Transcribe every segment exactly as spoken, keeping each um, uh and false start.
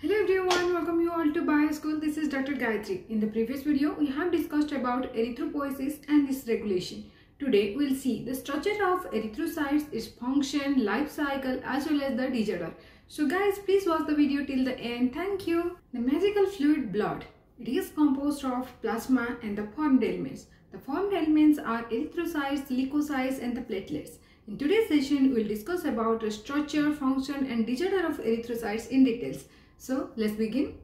Hello everyone, welcome you all to Bioschool. This is Doctor Gayatri. In the previous video, we have discussed about erythropoiesis and its regulation. Today, we will see the structure of erythrocytes, its function, life cycle, as well as the disorder. So guys, please watch the video till the end. Thank you. The magical fluid blood. It is composed of plasma and the formed elements. The formed elements are erythrocytes, leukocytes and the platelets. In today's session, we will discuss about the structure, function and disorder of erythrocytes in details. So let's begin.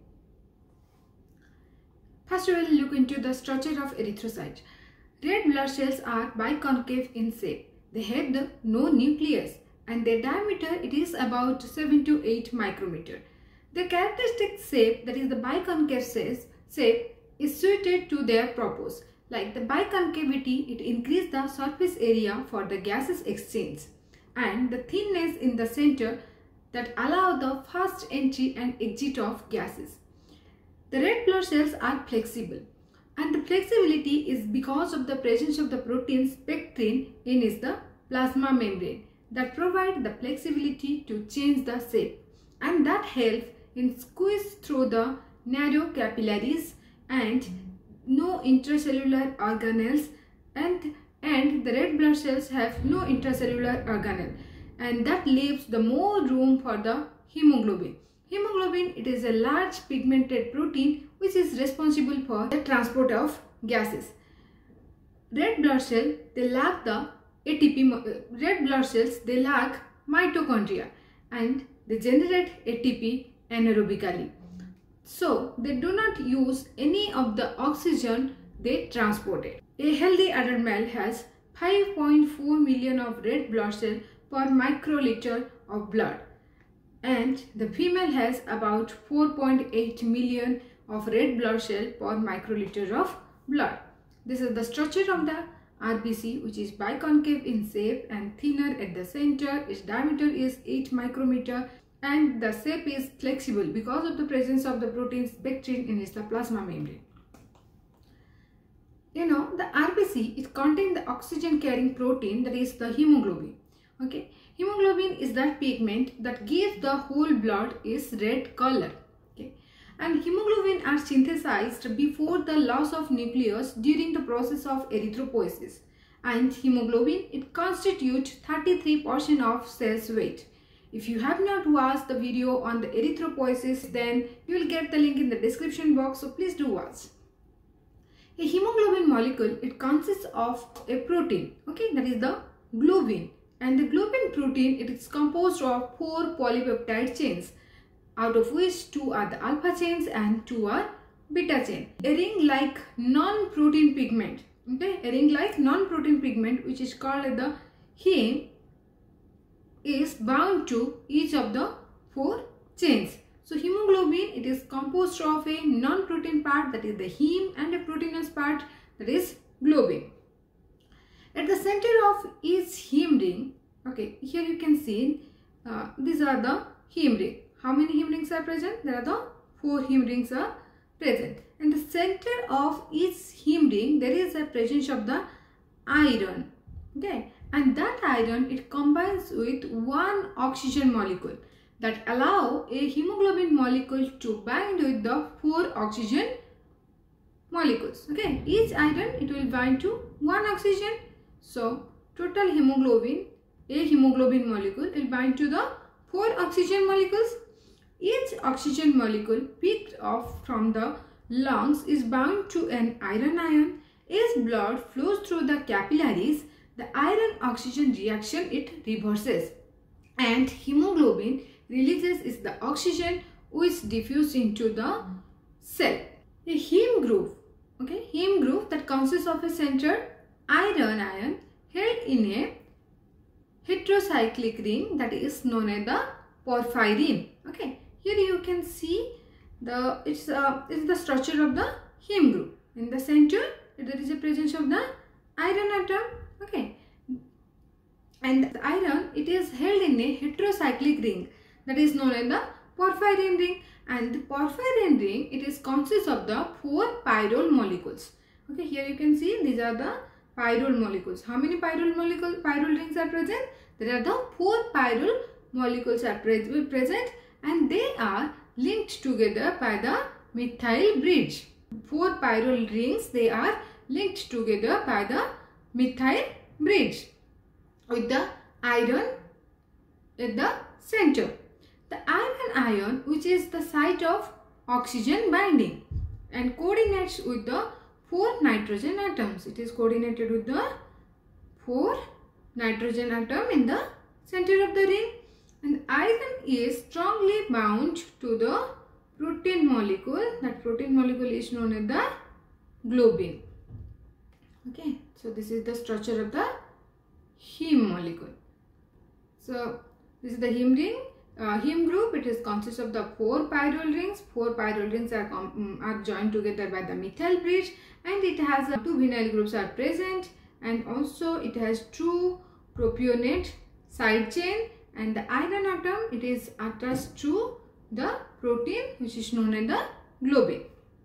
First we will look into the structure of erythrocyte. Red blood cells are biconcave in shape. They have the no nucleus and their diameter it is about seven to eight micrometer. Their characteristic shape, that is the biconcave cells shape, is suited to their purpose. Like the biconcavity, it increases the surface area for the gases exchange, and the thinness in the center that allow the fast entry and exit of gases. The red blood cells are flexible, and the flexibility is because of the presence of the protein spectrin in is the plasma membrane that provide the flexibility to change the shape, and that help in squeeze through the narrow capillaries and no intracellular organelles, and and the red blood cells have no intracellular organelle, and that leaves the more room for the hemoglobin. Hemoglobin, it is a large pigmented protein which is responsible for the transport of gases. Red blood cell, they lack the A T P. Red blood cells, they lack mitochondria and they generate A T P anaerobically. So they do not use any of the oxygen they transported. A healthy adult male has five point four million of red blood cells per microliter of blood, and the female has about four point eight million of red blood cells per microliter of blood. This is the structure of the R B C, which is biconcave in shape and thinner at the center. Its diameter is eight micrometer and the shape is flexible because of the presence of the protein spectrin in its plasma membrane. You know, the R B C, it contains the oxygen carrying protein, that is the hemoglobin. Okay, hemoglobin is that pigment that gives the whole blood its red color. Okay, and hemoglobin are synthesized before the loss of nucleus during the process of erythropoiesis, and hemoglobin, it constitutes thirty-three percent of cell's weight. If you have not watched the video on the erythropoiesis, then you will get the link in the description box, so please do watch. A hemoglobin molecule, it consists of a protein, okay, that is the globin. And the globin protein, it is composed of four polypeptide chains, out of which two are the alpha chains and two are beta chain. A ring-like non-protein pigment, okay, a ring-like non-protein pigment which is called the heme is bound to each of the four chains. So hemoglobin, it is composed of a non-protein part, that is the heme, and a proteinous part, that is globin. At the center of each heme ring, okay, here you can see uh, these are the heme ring. How many heme rings are present? There are the four heme rings are present. In the center of each heme ring, there is a presence of the iron. Okay, and that iron, it combines with one oxygen molecule that allow a hemoglobin molecule to bind with the four oxygen molecules. Okay, each iron, it will bind to one oxygen. So total hemoglobin, a hemoglobin molecule will bind to the four oxygen molecules. Each oxygen molecule picked off from the lungs is bound to an iron ion. As blood flows through the capillaries, the iron oxygen reaction, it reverses, and hemoglobin releases is the oxygen which diffuses into the cell. A heme groove, okay, heme groove that consists of a center iron ion held in a heterocyclic ring that is known as the porphyrin. Okay, here you can see the it's uh, it's the structure of the heme groove. In the center, there is a presence of the iron atom. Okay, and the iron, it is held in a heterocyclic ring that is known as the porphyrin ring, and the porphyrin ring, it is consists of the four pyrrole molecules. Okay, here you can see these are the pyrrole molecules. How many pyrrole molecule pyrrole rings are present? There are the four pyrrole molecules are pre present, and they are linked together by the methyl bridge. Four pyrrole rings, they are linked together by the methyl bridge with the iron at the center. The iron ion, which is the site of oxygen binding and coordinates with the four nitrogen atoms. It is coordinated with the four nitrogen atom in the center of the ring, and iron is strongly bound to the protein molecule. That protein molecule is known as the globin. Okay, so this is the structure of the heme molecule. So this is the heme ring. Uh, heme group, it is consists of the four pyrrole rings. Four pyrrole rings are, um, are joined together by the methyl bridge, and it has uh, two vinyl groups are present, and also it has two propionate side chain, and the iron atom, it is attached to the protein which is known as the globin.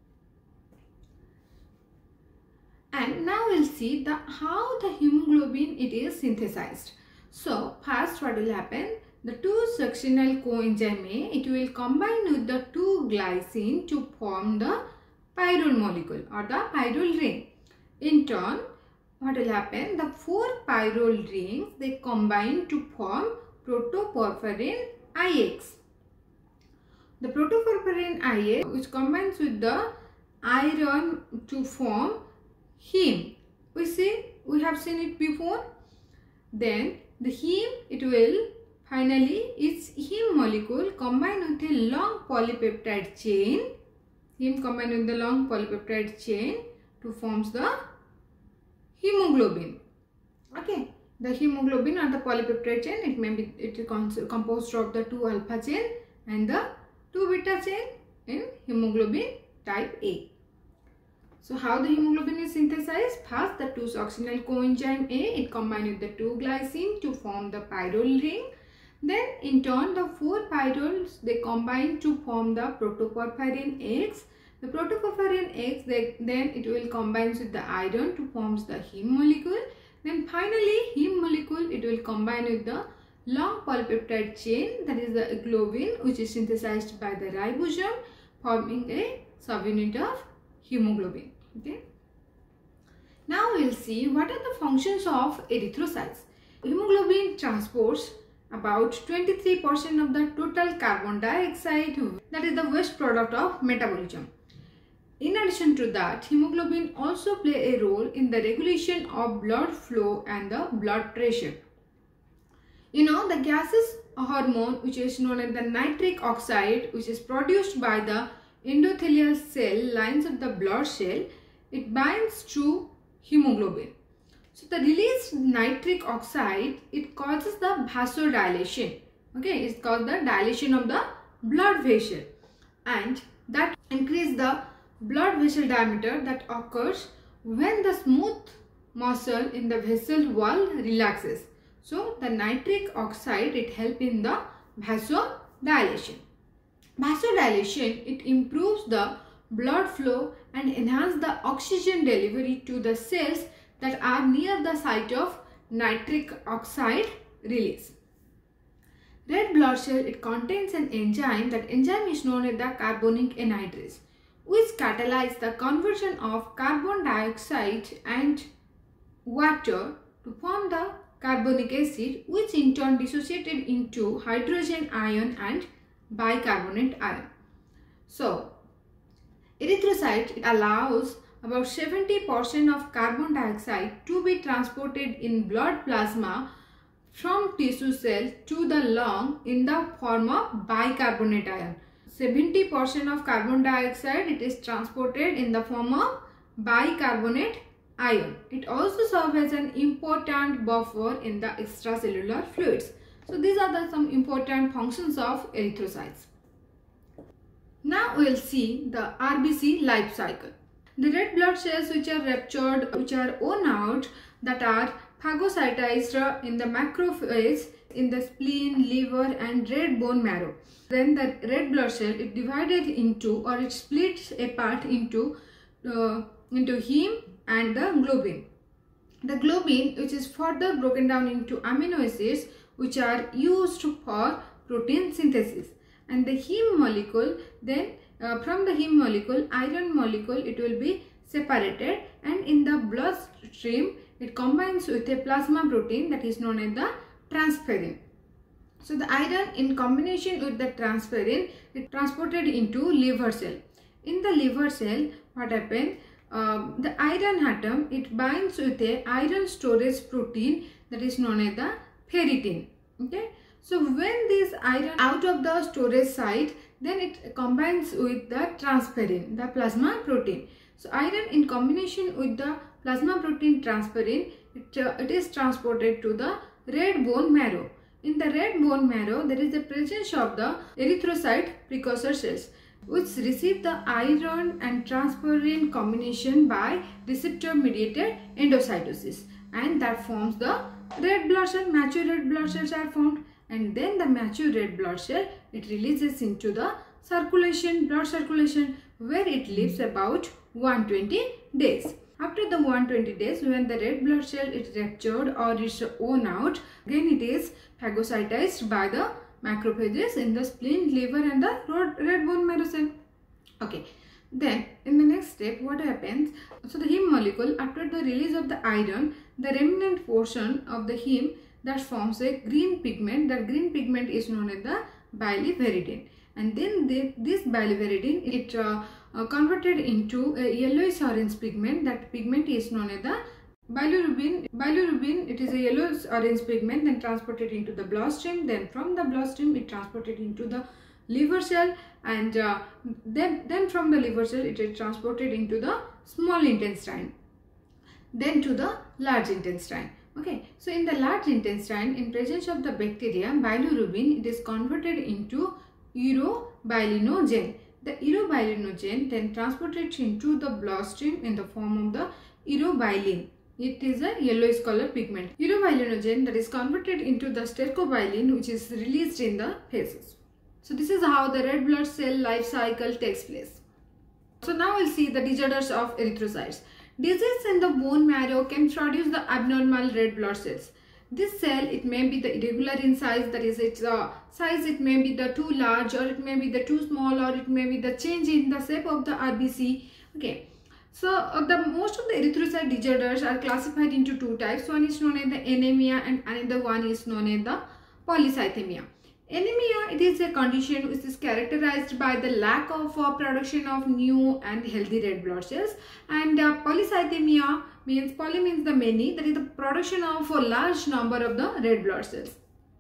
And now we'll see the how the hemoglobin it is synthesized. So first what will happen, the two succinyl coenzyme A, it will combine with the two glycine to form the pyrrole molecule or the pyrrole ring. In turn, what will happen, the four pyrrole rings, they combine to form protoporphyrin I X. The protoporphyrin I X, which combines with the iron to form heme. We see, we have seen it before. Then the heme, it will finally, its heme molecule combine with a long polypeptide chain. Heme combine with the long polypeptide chain to forms the hemoglobin. Okay, the hemoglobin or the polypeptide chain, it may be it is composed of the two alpha chain and the two beta chain in hemoglobin type A. So how the hemoglobin is synthesized? First, the two succinyl coenzyme A, it combines with the two glycine to form the pyrrole ring. Then in turn, the four pyrroles, they combine to form the protoporphyrin X. The protoporphyrin X, they, then it will combine with the iron to forms the heme molecule. Then finally, heme molecule, it will combine with the long polypeptide chain, that is the globin, which is synthesized by the ribosome, forming a subunit of hemoglobin. Okay. Now we will see what are the functions of erythrocytes. Hemoglobin transports about twenty-three percent of the total carbon dioxide, that is the waste product of metabolism. In addition to that, hemoglobin also play a role in the regulation of blood flow and the blood pressure. You know, the gaseous hormone, which is known as the nitric oxide, which is produced by the endothelial cell lines of the blood cell, it binds to hemoglobin. So the released nitric oxide, it causes the vasodilation. Okay, it's called the dilation of the blood vessel, and that increase the blood vessel diameter that occurs when the smooth muscle in the vessel wall relaxes. So the nitric oxide, it helps in the vasodilation. Vasodilation, it improves the blood flow and enhance the oxygen delivery to the cells that are near the site of nitric oxide release. Red blood cell, it contains an enzyme. That enzyme is known as the carbonic anhydrase, which catalyzes the conversion of carbon dioxide and water to form the carbonic acid, which in turn dissociated into hydrogen ion and bicarbonate ion. So erythrocyte, it allows about seventy percent of carbon dioxide to be transported in blood plasma from tissue cell to the lung in the form of bicarbonate ion. seventy percent of carbon dioxide, it is transported in the form of bicarbonate ion. It also serves as an important buffer in the extracellular fluids. So these are the some important functions of erythrocytes. Now we will see the R B C life cycle. The red blood cells which are ruptured, which are worn out, that are phagocytized in the macrophage in the spleen, liver and red bone marrow. Then the red blood cell, it divided into, or it splits apart into uh, into heme and the globin. The globin, which is further broken down into amino acids, which are used for protein synthesis, and the heme molecule, then uh, from the heme molecule, iron molecule, it will be separated, and in the bloodstream it combines with a plasma protein that is known as the transferrin. So the iron in combination with the transferrin, it transported into liver cell. In the liver cell, what happens? Uh, the iron atom, it binds with a iron storage protein that is known as the ferritin. Okay. So when this iron out of the storage site, then it combines with the transferrin, the plasma protein. So iron in combination with the plasma protein transferrin, it, uh, it is transported to the red bone marrow. In the red bone marrow, there is the presence of the erythrocyte precursor cells, which receive the iron and transferrin combination by receptor mediated endocytosis, and that forms the red blood cell. Mature red blood cells are formed, and then the mature red blood cell, it releases into the circulation, blood circulation, where it lives about one hundred twenty days. After the one hundred twenty days, when the red blood cell is ruptured or is worn out, again it is phagocytized by the macrophages in the spleen, liver and the red bone marrow cell. Okay. Then in the next step, what happens? So the heme molecule, after the release of the iron, the remnant portion of the heme, that forms a green pigment. That green pigment is known as the biliverdin, and then the, this biliverdin, it uh, uh, converted into a yellowish orange pigment. That pigment is known as the bilirubin. Bilirubin, it is a yellowish orange pigment, then transported into the bloodstream. Then from the bloodstream, it transported into the liver cell, and uh, then then from the liver cell, it is transported into the small intestine, then to the large intestine. Okay, so in the large intestine, in presence of the bacteria, bilirubin, it is converted into urobilinogen. The urobilinogen then transported into the bloodstream in the form of the urobilin. It is a yellowish color pigment. Urobilinogen that is converted into the stercobilin, which is released in the feces. So this is how the red blood cell life cycle takes place. So now we'll see the disorders of erythrocytes. Disease in the bone marrow can produce the abnormal red blood cells. This cell, it may be the irregular in size, that is its uh, size, it may be the too large, or it may be the too small, or it may be the change in the shape of the R B C. Okay. So uh, the most of the erythrocyte disorders are classified into two types. One is known as the anemia, and another one is known as the polycythemia. Anemia, it is a condition which is characterized by the lack of uh, production of new and healthy red blood cells, and uh, polycythemia means, poly means the many, that is the production of a large number of the red blood cells.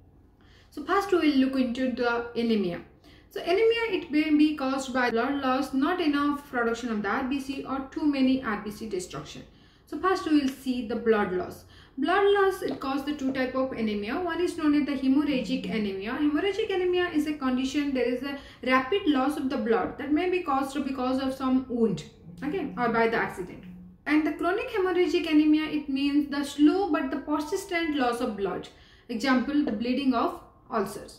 So first we will look into the anemia. So anemia, it may be caused by blood loss, not enough production of the R B C, or too many R B C destruction. So first we will see the blood loss. Blood loss, it causes the two type of anemia. One is known as the hemorrhagic anemia. Hemorrhagic anemia is a condition, there is a rapid loss of the blood that may be caused because of some wound, okay, or by the accident. And the chronic hemorrhagic anemia, it means the slow but the persistent loss of blood. Example, the bleeding of ulcers.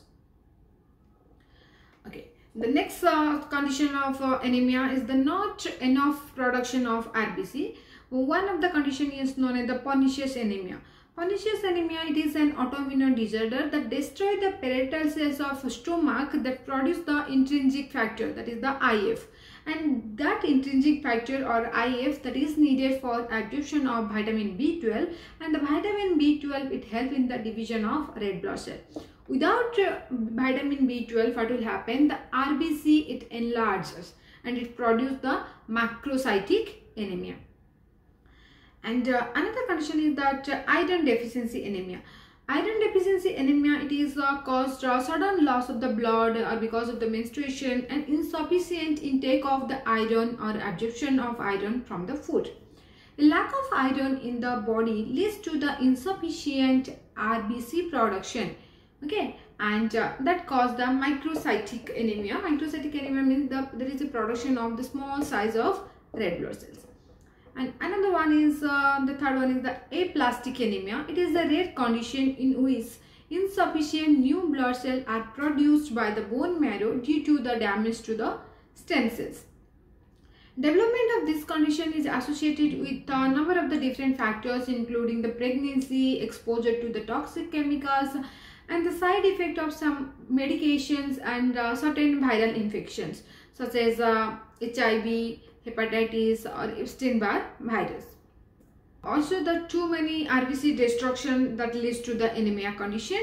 Okay. The next uh, condition of uh, anemia is the not enough production of R B C. One of the condition is known as the pernicious anemia. Pernicious anemia, it is an autoimmune disorder that destroys the parietal cells of stomach that produce the intrinsic factor, that is the I F. And that intrinsic factor or I F, that is needed for absorption of vitamin B twelve, and the vitamin B twelve, it helps in the division of red blood cell. Without uh, vitamin B twelve, what will happen? The R B C, it enlarges and it produces the macrocytic anemia. And uh, another condition is that uh, iron deficiency anemia. Iron deficiency anemia, it is uh, caused uh, sudden loss of the blood or because of the menstruation and insufficient intake of the iron or absorption of iron from the food. A lack of iron in the body leads to the insufficient R B C production, okay, and uh, that causes the microcytic anemia. Microcytic anemia means the, there is a production of the small size of red blood cells. And another one is, uh, the third one is the aplastic anemia. It is a rare condition in which insufficient new blood cells are produced by the bone marrow due to the damage to the stem cells. Development of this condition is associated with a number of the different factors, including the pregnancy, exposure to the toxic chemicals, and the side effect of some medications and uh, certain viral infections such as uh, H I V, hepatitis or Epstein-Barr virus. Also, the too many R B C destruction that leads to the anemia condition,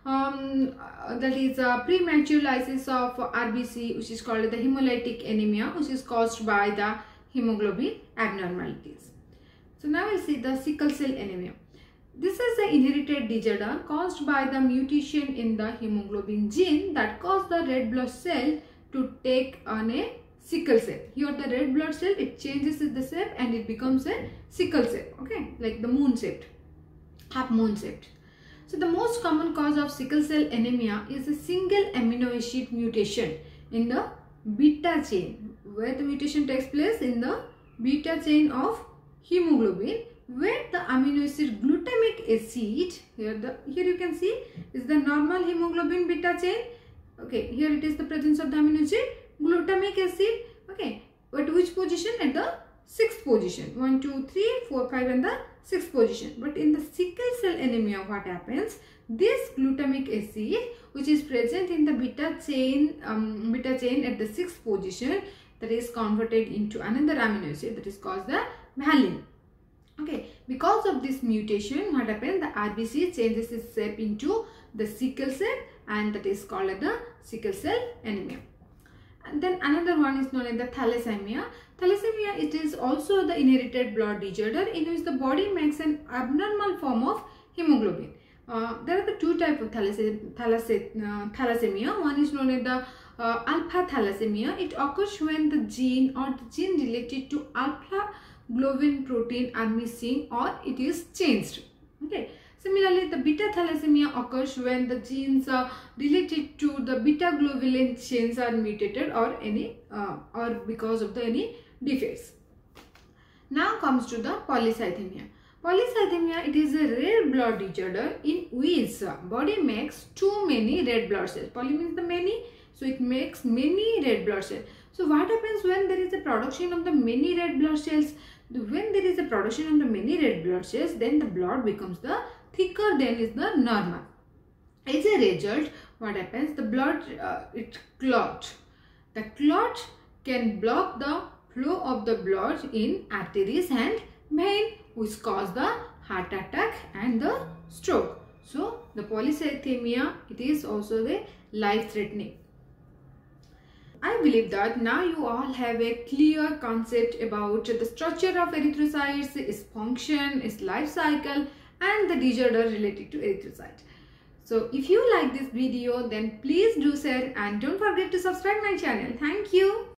um, uh, that is a premature lysis of R B C, which is called the hemolytic anemia, which is caused by the hemoglobin abnormalities. So now we see the sickle cell anemia. This is an inherited disorder caused by the mutation in the hemoglobin gene that cause the red blood cell to take on a sickle cell. Here the red blood cell, it changes the shape and it becomes a sickle cell, okay, like the moon shaped, half moon shaped. So the most common cause of sickle cell anemia is a single amino acid mutation in the beta chain, where the mutation takes place in the beta chain of hemoglobin, where the amino acid glutamic acid, here the here you can see is the normal hemoglobin beta chain, okay, here it is the presence of the amino acid glutamic acid, okay, at which position? At the sixth position, one, two, three, four, five and the sixth position. But in the sickle cell anemia, what happens? This glutamic acid, which is present in the beta chain, um, beta chain at the sixth position, that is converted into another amino acid that is called the valine. Okay, because of this mutation, what happens? The R B C changes its shape into the sickle cell, and that is called as the sickle cell anemia. And then another one is known as the thalassemia. Thalassemia, it is also the inherited blood disorder in which the body makes an abnormal form of hemoglobin. Uh, there are the two types of thalassemia. Uh, thalassemia. One is known as the uh, alpha thalassemia. It occurs when the gene or the gene related to alpha globin protein are missing or it is changed. Okay. Similarly, the beta thalassemia occurs when the genes uh, related to the beta globulin chains are mutated or any uh, or because of the any defects. Now comes to the polycythemia. Polycythemia, it is a rare blood disorder in which uh, body makes too many red blood cells. Poly means the many, so it makes many red blood cells. So what happens when there is a production of the many red blood cells? When there is a production of the many red blood cells, then the blood becomes the thicker than is the normal. As a result, what happens? The blood, uh, it clot. The clot can block the flow of the blood in arteries and vein, which cause the heart attack and the stroke. So the polycythemia, it is also the life-threatening. I believe that now you all have a clear concept about the structure of erythrocytes, its function, its life cycle, and the disorder related to erythrocyte. So if you like this video, then please do share and don't forget to subscribe my channel. Thank you.